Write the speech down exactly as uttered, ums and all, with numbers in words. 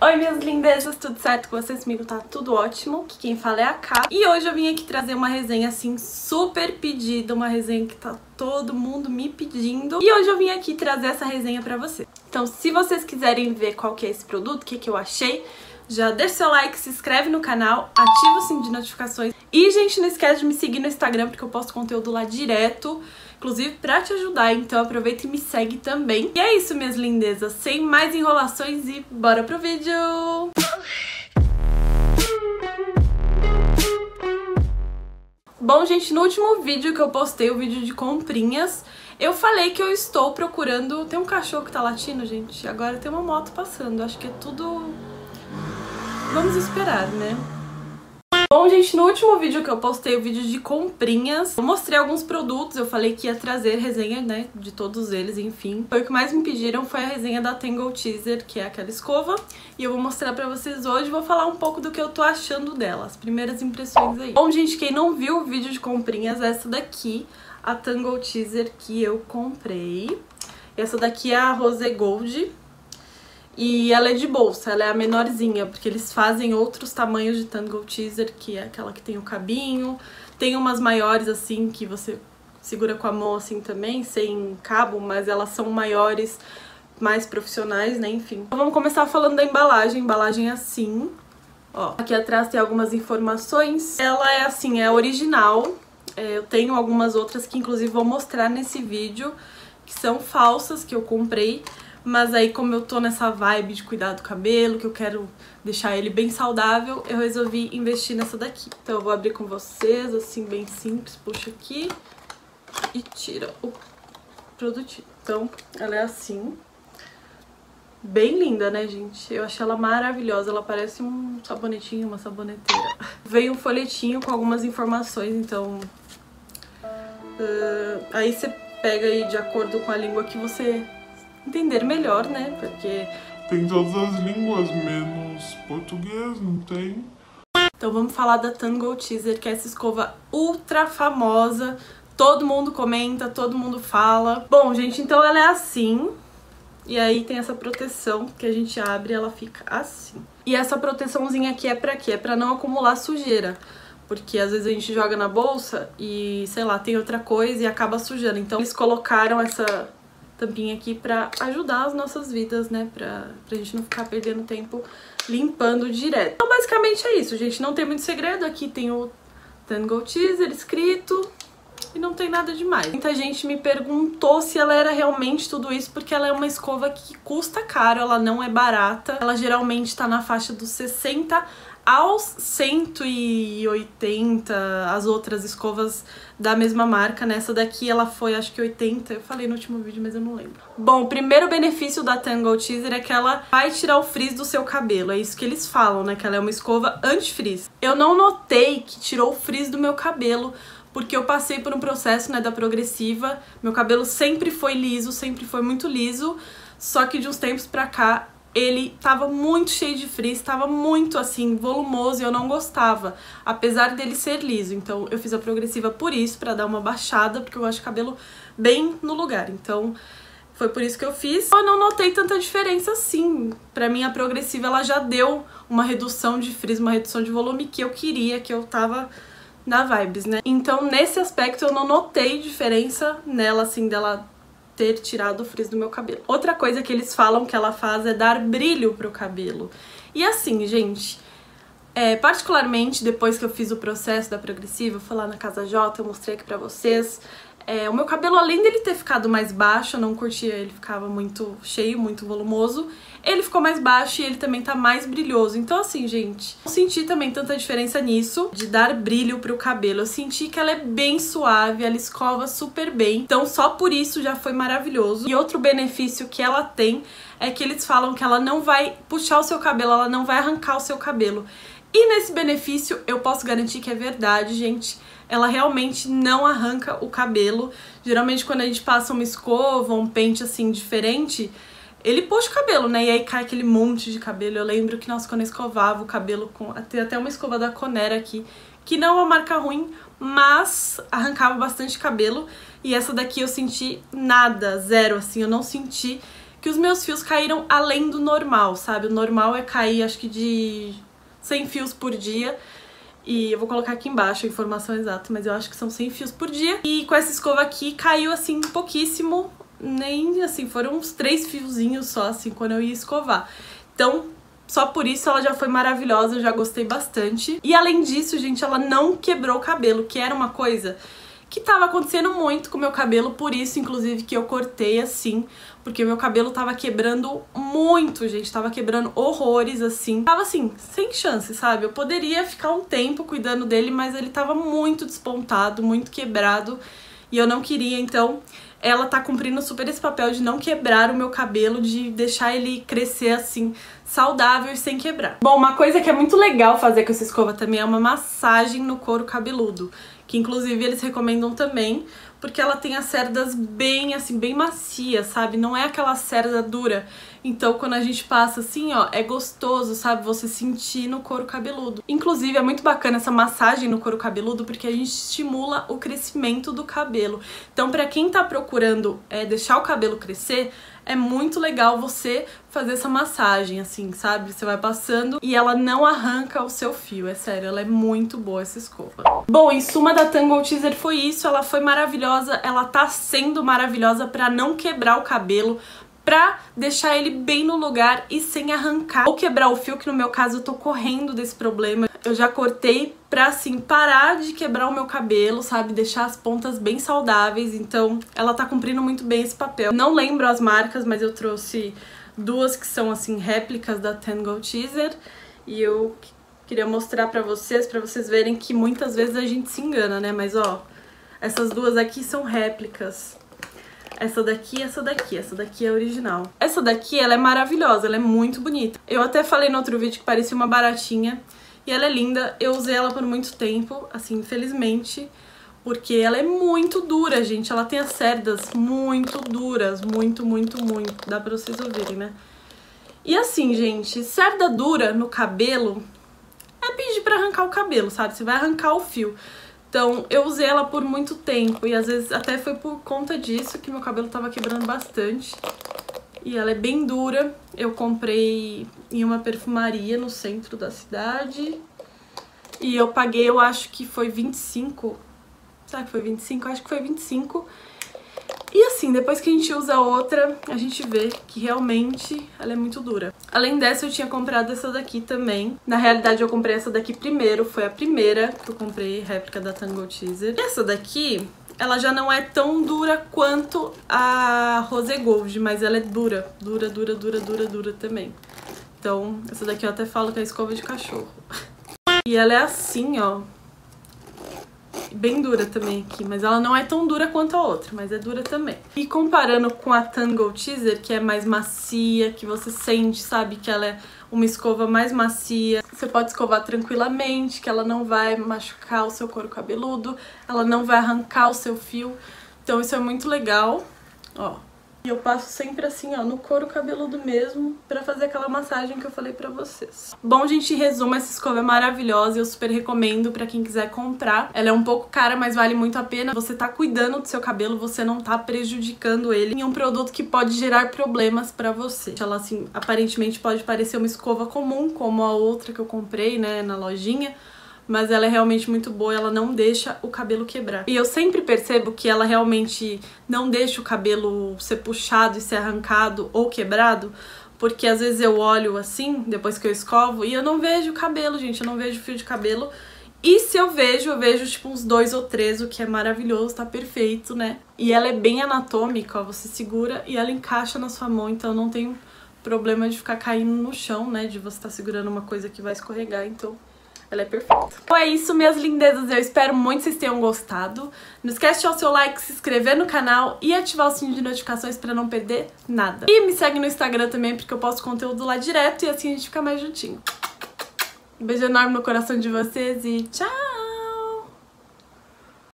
Oi minhas lindezas, tudo certo com vocês? Comigo tá tudo ótimo, que quem fala é a Ká. E hoje eu vim aqui trazer uma resenha assim super pedida, uma resenha que tá todo mundo me pedindo. E hoje eu vim aqui trazer essa resenha pra você. Então se vocês quiserem ver qual que é esse produto, o que que eu achei, já deixa seu like, se inscreve no canal, ativa o sininho de notificações. E gente, não esquece de me seguir no Instagram, porque eu posto conteúdo lá direto, inclusive pra te ajudar, então aproveita e me segue também. E é isso, minhas lindezas, sem mais enrolações e bora pro vídeo! Bom, gente, no último vídeo que eu postei, o vídeo de comprinhas, eu falei que eu estou procurando... Tem um cachorro que tá latindo, gente, agora tem uma moto passando, acho que é tudo... Vamos esperar, né? Bom, gente, no último vídeo que eu postei, o vídeo de comprinhas, eu mostrei alguns produtos, eu falei que ia trazer resenha, né, de todos eles, enfim. Foi o que mais me pediram, foi a resenha da Tangle Teezer, que é aquela escova, e eu vou mostrar pra vocês hoje, vou falar um pouco do que eu tô achando dela, as primeiras impressões aí. Bom, gente, quem não viu o vídeo de comprinhas, essa daqui, a Tangle Teezer que eu comprei. Essa daqui é a Rose Gold. E ela é de bolsa, ela é a menorzinha, porque eles fazem outros tamanhos de Tangle Teezer, que é aquela que tem o cabinho. Tem umas maiores assim, que você segura com a mão assim também, sem cabo, mas elas são maiores, mais profissionais, né, enfim. Então vamos começar falando da embalagem, a embalagem é assim, ó. Aqui atrás tem algumas informações. Ela é assim, é original, é, eu tenho algumas outras que inclusive vou mostrar nesse vídeo, que são falsas, que eu comprei. Mas aí, como eu tô nessa vibe de cuidar do cabelo, que eu quero deixar ele bem saudável, eu resolvi investir nessa daqui. Então eu vou abrir com vocês, assim, bem simples, puxa aqui e tira o produtinho. Então, ela é assim. Bem linda, né, gente? Eu achei ela maravilhosa, ela parece um sabonetinho, uma saboneteira. Veio um folhetinho com algumas informações, então... Uh, aí você pega aí de acordo com a língua que você... entender melhor, né? Porque tem todas as línguas, menos português, não tem? Então vamos falar da Tangle Teezer, que é essa escova ultra famosa. Todo mundo comenta, todo mundo fala. Bom, gente, então ela é assim. E aí tem essa proteção que a gente abre e ela fica assim. E essa proteçãozinha aqui é pra quê? É pra não acumular sujeira. Porque às vezes a gente joga na bolsa e, sei lá, tem outra coisa e acaba sujando. Então eles colocaram essa... tampinha aqui pra ajudar as nossas vidas, né? Pra, pra gente não ficar perdendo tempo limpando direto. Então, basicamente é isso, gente. Não tem muito segredo. Aqui tem o Tangle Teezer escrito e não tem nada demais. Muita gente me perguntou se ela era realmente tudo isso, porque ela é uma escova que custa caro, ela não é barata. Ela geralmente tá na faixa dos sessenta aos cento e oitenta, as outras escovas da mesma marca, né? Essa daqui ela foi acho que oitenta, eu falei no último vídeo, mas eu não lembro. Bom, o primeiro benefício da Tangle Teezer é que ela vai tirar o frizz do seu cabelo, é isso que eles falam, né? Que ela é uma escova anti-frizz. Eu não notei que tirou o frizz do meu cabelo, porque eu passei por um processo, né, da progressiva, meu cabelo sempre foi liso, sempre foi muito liso, só que de uns tempos pra cá ele tava muito cheio de frizz, tava muito assim, volumoso e eu não gostava, apesar dele ser liso. Então eu fiz a progressiva por isso, pra dar uma baixada, porque eu acho o cabelo bem no lugar. Então foi por isso que eu fiz. Eu não notei tanta diferença assim. Pra mim a progressiva ela já deu uma redução de frizz, uma redução de volume que eu queria, que eu tava na vibes, né? Então nesse aspecto eu não notei diferença nela, assim, dela ter tirado o frizz do meu cabelo. Outra coisa que eles falam que ela faz é dar brilho pro cabelo. E assim, gente, é, particularmente depois que eu fiz o processo da progressiva, eu fui lá na Casa J, eu mostrei aqui pra vocês, é, o meu cabelo, além dele ter ficado mais baixo, eu não curtia, ele ficava muito cheio, muito volumoso, ele ficou mais baixo e ele também tá mais brilhoso. Então assim, gente, não senti também tanta diferença nisso, de dar brilho pro cabelo. Eu senti que ela é bem suave, ela escova super bem, então só por isso já foi maravilhoso. E outro benefício que ela tem é que eles falam que ela não vai puxar o seu cabelo, ela não vai arrancar o seu cabelo. E nesse benefício eu posso garantir que é verdade, gente. Ela realmente não arranca o cabelo. Geralmente quando a gente passa uma escova, um pente assim diferente, ele puxa o cabelo, né? E aí cai aquele monte de cabelo. Eu lembro que, nossa, quando eu escovava o cabelo, com tem até uma escova da Conera aqui, que não é uma marca ruim, mas arrancava bastante cabelo. E essa daqui eu senti nada, zero, assim. Eu não senti que os meus fios caíram além do normal, sabe? O normal é cair, acho que de cem fios por dia. E eu vou colocar aqui embaixo a informação exata, mas eu acho que são cem fios por dia. E com essa escova aqui caiu, assim, pouquíssimo, nem, assim, foram uns três fiozinhos só, assim, quando eu ia escovar. Então, só por isso ela já foi maravilhosa, eu já gostei bastante. E além disso, gente, ela não quebrou o cabelo, que era uma coisa que tava acontecendo muito com o meu cabelo, por isso, inclusive, que eu cortei assim, porque o meu cabelo tava quebrando muito, gente, tava quebrando horrores, assim. Tava, assim, sem chance, sabe? Eu poderia ficar um tempo cuidando dele, mas ele tava muito despontado, muito quebrado, e eu não queria, então ela tá cumprindo super esse papel de não quebrar o meu cabelo, de deixar ele crescer, assim, saudável e sem quebrar. Bom, uma coisa que é muito legal fazer com essa escova também é uma massagem no couro cabeludo, que inclusive eles recomendam também, porque ela tem as cerdas bem, assim, bem macias, sabe? Não é aquela cerda dura. Então, quando a gente passa assim, ó, é gostoso, sabe? Você sentir no couro cabeludo. Inclusive, é muito bacana essa massagem no couro cabeludo, porque a gente estimula o crescimento do cabelo. Então, pra quem tá procurando é, deixar o cabelo crescer, é muito legal você fazer essa massagem, assim, sabe? Você vai passando e ela não arranca o seu fio, é sério, ela é muito boa essa escova. Bom, em suma da Tangle Teezer foi isso, ela foi maravilhosa, ela tá sendo maravilhosa pra não quebrar o cabelo, pra deixar ele bem no lugar e sem arrancar ou quebrar o fio, que no meu caso eu tô correndo desse problema. Eu já cortei pra, assim, parar de quebrar o meu cabelo, sabe? Deixar as pontas bem saudáveis, então ela tá cumprindo muito bem esse papel. Não lembro as marcas, mas eu trouxe duas que são, assim, réplicas da Tangle Teezer e eu queria mostrar pra vocês, pra vocês verem que muitas vezes a gente se engana, né? Mas, ó, essas duas aqui são réplicas. Essa daqui e essa daqui. Essa daqui é a original. Essa daqui, ela é maravilhosa, ela é muito bonita. Eu até falei no outro vídeo que parecia uma baratinha. E ela é linda. Eu usei ela por muito tempo, assim, infelizmente. Porque ela é muito dura, gente. Ela tem as cerdas muito duras. Muito, muito, muito. Dá pra vocês ouvirem, né? E assim, gente, cerda dura no cabelo é pedir pra arrancar o cabelo, sabe? Você vai arrancar o fio. Então, eu usei ela por muito tempo e às vezes até foi por conta disso que meu cabelo tava quebrando bastante. E ela é bem dura. Eu comprei em uma perfumaria no centro da cidade. E eu paguei, eu acho que foi vinte e cinco. Será que foi vinte e cinco? Eu acho que foi vinte e cinco. E assim, depois que a gente usa a outra, a gente vê que realmente ela é muito dura. Além dessa, eu tinha comprado essa daqui também. Na realidade, eu comprei essa daqui primeiro. Foi a primeira que eu comprei, réplica da Tangle Teezer. E essa daqui, ela já não é tão dura quanto a Rose Gold, mas ela é dura. Dura, dura, dura, dura, dura também. Então, essa daqui eu até falo que é escova de cachorro. E ela é assim, ó. Bem dura também aqui, mas ela não é tão dura quanto a outra, mas é dura também. E comparando com a Tangle Teezer, que é mais macia, que você sente, sabe, que ela é uma escova mais macia, você pode escovar tranquilamente, que ela não vai machucar o seu couro cabeludo, ela não vai arrancar o seu fio, então isso é muito legal, ó. E eu passo sempre assim, ó, no couro cabeludo mesmo, pra fazer aquela massagem que eu falei pra vocês. Bom, gente, em resumo, essa escova é maravilhosa e eu super recomendo pra quem quiser comprar. Ela é um pouco cara, mas vale muito a pena. Você tá cuidando do seu cabelo, você não tá prejudicando ele em um produto que pode gerar problemas pra você. Ela, assim, aparentemente pode parecer uma escova comum, como a outra que eu comprei, né, na lojinha, mas ela é realmente muito boa, ela não deixa o cabelo quebrar. E eu sempre percebo que ela realmente não deixa o cabelo ser puxado e ser arrancado ou quebrado, porque às vezes eu olho assim, depois que eu escovo, e eu não vejo o cabelo, gente, eu não vejo fio de cabelo. E se eu vejo, eu vejo tipo uns dois ou três, o que é maravilhoso, tá perfeito, né? E ela é bem anatômica, ó, você segura e ela encaixa na sua mão, então não tem problema de ficar caindo no chão, né? De você estar segurando uma coisa que vai escorregar, então ela é perfeita. Então é isso, minhas lindezas. Eu espero muito que vocês tenham gostado. Não esquece de deixar o seu like, se inscrever no canal e ativar o sininho de notificações pra não perder nada. E me segue no Instagram também, porque eu posto conteúdo lá direto e assim a gente fica mais juntinho. Um beijo enorme no coração de vocês e tchau!